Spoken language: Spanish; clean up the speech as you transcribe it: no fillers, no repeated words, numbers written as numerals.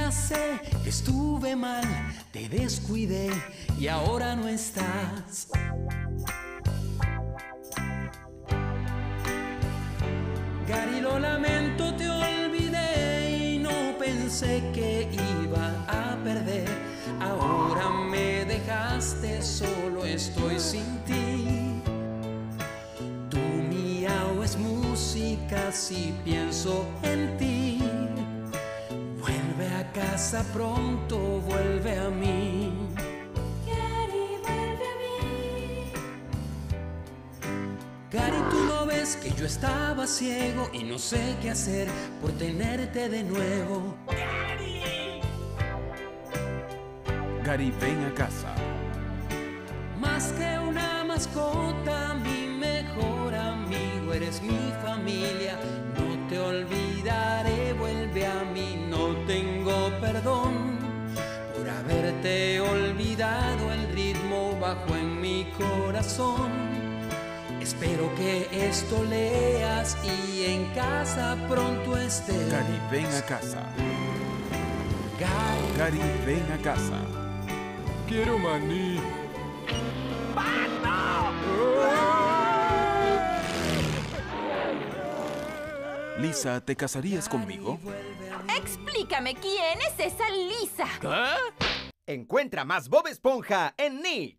Ya sé que estuve mal, te descuidé y ahora no estás. Gary, lo lamento, te olvidé y no pensé que iba a perder. Ahora me dejaste, solo estoy sin ti. Tu miau es música si pienso en ti. Vuelve a casa pronto, vuelve a mí. Gary, vuelve a mí. Gary, tú no ves que yo estaba ciego y no sé qué hacer por tenerte de nuevo. Gary, ven a casa. Más que una mascota, mi mejor amigo, eres mi familia. No te olvidaré, vuelve a mí, no tengo perdón por haberte olvidado, el ritmo bajó en mi corazón. Espero que esto leas y en casa pronto estés. Gary, ven a casa. Gary, Gary, ven a casa. Quiero maní. Lisa, ¿te casarías conmigo? Explícame, ¿quién es esa Lisa? Encuentra más Bob Esponja en Nick.